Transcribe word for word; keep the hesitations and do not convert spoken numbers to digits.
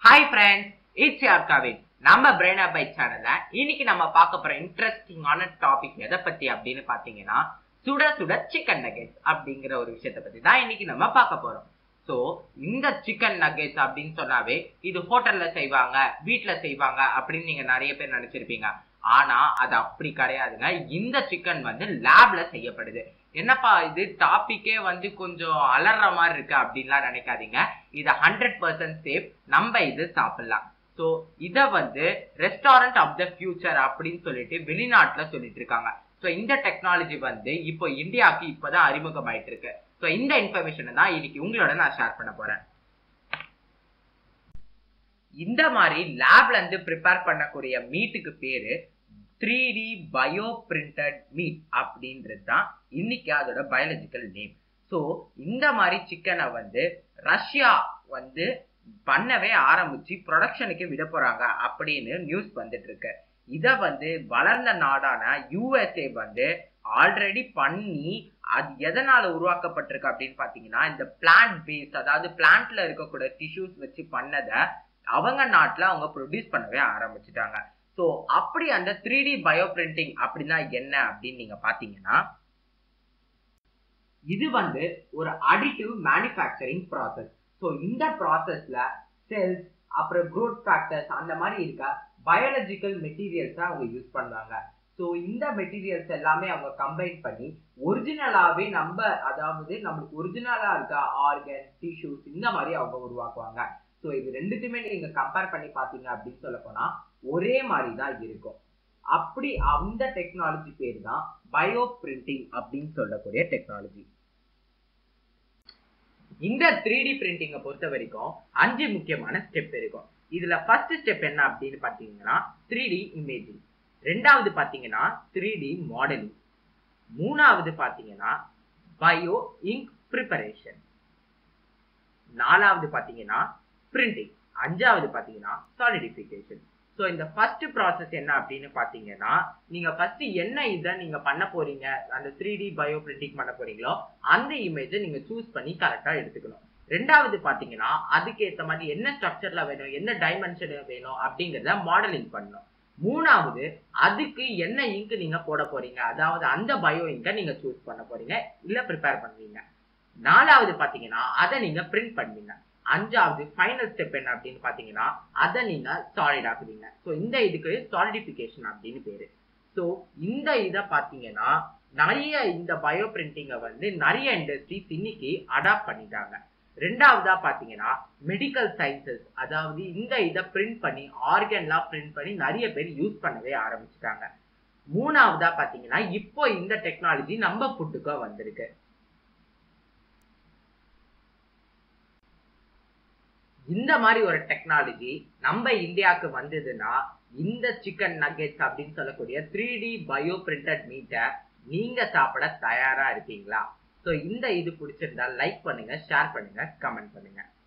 Hi friends, it's your Kavin. நம்ம Brain Up Bite சேனல்ல இன்னைக்கு நம்ம பார்க்க போற இன்ட்ரெஸ்டிங்கான டாபிக் எதை பத்தி அப்படின்னு பாத்தீங்கன்னா சுட சுட சிக்கன் நகெட்ஸ் அப்படிங்கிற ஒரு விஷயத்தை பத்தி தான் இன்னைக்கு நம்ம பார்க்க போறோம். சோ இந்த சிக்கன் நகெட்ஸ் அப்படின்னு சொன்னாவே இது ஹோட்டல்ல செய்வாங்க, வீட்டுல செய்வாங்க அப்படின்னு நீங்க நிறைய பேர் நினைச்சிருப்பீங்க. ஆனா அது அப்படி கிடையாதுங்க. இந்த சிக்கன் வந்து லேப்ல செய்யப்படுது. என்னப்பா இது டாபிக்கே வந்து கொஞ்சம் அலற மாதிரி இருக்கு அப்படின்லாம் நினைக்காதீங்க. இது ஹண்ட்ரட் பர்சன்ட் சேஃப். நம்ம இது சாப்பிடலாம். ஸோ இதை வந்து ரெஸ்டாரண்ட் ஆஃப் த ஃபியூச்சர் அப்படின்னு சொல்லிட்டு வெளிநாட்டுல சொல்லிட்டு இருக்காங்க. ஸோ இந்த டெக்னாலஜி வந்து இப்போ இந்தியாவுக்கு இப்பதான் அறிமுகமாயிட்டு இருக்கு. ஸோ இந்த இன்ஃபர்மேஷனை தான் இன்னைக்கு உங்களோட நான் ஷேர் பண்ண போறேன். இந்த மாதிரி லேப்ல இருந்து ப்ரிப்பேர் பண்ணக்கூடிய மீட்டுக்கு பேரு three D bio printed meat அப்படின்றது தான் இன்னைக்கு அதோட பயாலஜிக்கல் நேம். ஸோ இந்த மாதிரி சிக்கனை வந்து ரஷ்யா வந்து பண்ணவே ஆரம்பிச்சு ப்ரொடக்ஷனுக்கு விட போறாங்க அப்படின்னு நியூஸ் வந்துட்டு இருக்கு. இத வந்து வளர்ந்த நாடான யூஎஸ்ஏ வந்து ஆல்ரெடி பண்ணி அது எதனால உருவாக்கப்பட்டிருக்கு அப்படின்னு பாத்தீங்கன்னா இந்த பிளான்ட் பேஸ்ட், அதாவது பிளான்ட்ல இருக்கக்கூடிய டிஷ்யூஸ் வச்சு பண்ணதை அவங்க நாட்டுல அவங்க ப்ரொடியூஸ் பண்ணவே ஆரம்பிச்சுட்டாங்க. ஸோ அப்படி அந்த த்ரீ டி பயோ பிரிண்டிங் அப்படின்னா என்ன அப்படின்னு நீங்க பாத்தீங்கன்னா இது வந்து ஒரு அடிட்டிவ் மேனுஃபேக்சரிங் ப்ராசஸ். ஸோ இந்த ப்ராசஸ்ல செல்ஸ் அப்புறம் க்ரோத் ஃபேக்டர்ஸ் அந்த மாதிரி இருக்க பயாலஜிக்கல் மெட்டீரியல்ஸை அவங்க யூஸ் பண்ணுவாங்க. ஸோ இந்த மெட்டீரியல்ஸ் எல்லாமே அவங்க கம்பைன் பண்ணி ஒரிஜினலாவே நம்ம அதாவது நம்மளுக்கு ஒரிஜினலா இருக்க ஆர்கன் டிஷ்யூஸ் இந்த மாதிரி அவங்க உருவாக்குவாங்க. ஸோ இது ரெண்டுத்துமே நீங்க கம்பேர் பண்ணி பாத்தீங்க அப்படின்னு சொல்ல போனா ஒரே மாதிரி தான் இருக்கும். அப்படி அந்த டெக்னாலஜி பேர் தான் பயோ பிரிண்டிங் அப்படின்னு சொல்லக்கூடிய டெக்னாலஜி. இந்த த்ரீ டி பிரிண்டிங்கை பொறுத்த வரைக்கும் அஞ்சு முக்கியமான ஸ்டெப் இருக்கும். இதுல ஃபர்ஸ்ட் ஸ்டெப் என்ன அப்படின்னு பாத்தீங்கன்னா த்ரீ டி இமேஜிங், ரெண்டாவது பாத்தீங்கன்னா த்ரீ டி மாடலிங், மூணாவது பாத்தீங்கன்னா பயோ இங்க் ப்ரிப்பரேஷன், நாலாவது பாத்தீங்கன்னா பிரிண்டிங், அஞ்சாவது பாத்தீங்கன்னா சாலிடிஃபிகேஷன். ஸோ இந்த ஃபர்ஸ்ட் ப்ராசஸ் என்ன அப்படின்னு பாத்தீங்கன்னா நீங்க ஃபர்ஸ்ட் என்ன இதை நீங்க பண்ண போறீங்க, அந்த த்ரீ டி பயோ பிரிண்டிங் பண்ண போறீங்களோ அந்த இமேஜை நீங்க சூஸ் பண்ணி கரெக்டா எடுத்துக்கணும். ரெண்டாவது பாத்தீங்கன்னா அதுக்கு ஏற்ற மாதிரி என்ன ஸ்ட்ரக்சர்ல வேணும், என்ன டைமென்ஷன்ல வேணும் அப்படிங்கிறத மாடலிங் பண்ணணும். மூணாவது அதுக்கு என்ன இங்க் நீங்க போட போறீங்க, அதாவது அந்த பயோ இங்கை நீங்க சூஸ் பண்ண போறீங்க இல்ல ப்ரிப்பேர் பண்ணுவீங்க. நாலாவது பாத்தீங்கன்னா அதை நீங்க பிரிண்ட் பண்ணுவீங்க. அஞ்சாவது ஃபைனல் ஸ்டெப் என்ன அப்படின்னு பாத்தீங்கன்னா அதை நீங்க சாலிட் ஆக்குவீங்க. ஸோ இந்த இதுக்கு சாலிடிஃபிகேஷன் அப்படின்னு பேரு. ஸோ இந்த இதை பாத்தீங்கன்னா நிறைய இந்த பயோ பிரிண்டிங்கை வந்து நிறைய இண்டஸ்ட்ரீஸ் இன்னைக்கு அடாப்ட் பண்ணிட்டாங்க. ரெண்டாவதா பாத்தீங்கன்னா மெடிக்கல் சயின்சஸ், அதாவது இந்த இதை பிரிண்ட் பண்ணி ஆர்கன்லாம் பிரிண்ட் பண்ணி நிறைய பேர் யூஸ் பண்ணவே ஆரம்பிச்சுட்டாங்க. மூணாவதா பாத்தீங்கன்னா இப்போ இந்த டெக்னாலஜி நம்ம ஃபுட்டுக்கு வந்திருக்கு. இந்த மாதிரி ஒரு டெக்னாலஜி நம்ம இந்தியாவுக்கு வந்ததுன்னா இந்த சிக்கன் நகெட்ஸ் அப்படின்னு சொல்லக்கூடிய த்ரீ டி பயோ பிரிண்டட் மீட்டை நீங்க சாப்பிட தயாரா இருக்கீங்களா? ஸோ இந்த இது பிடிச்சிருந்தா லைக் பண்ணுங்க, ஷேர் பண்ணுங்க, கமெண்ட் பண்ணுங்க.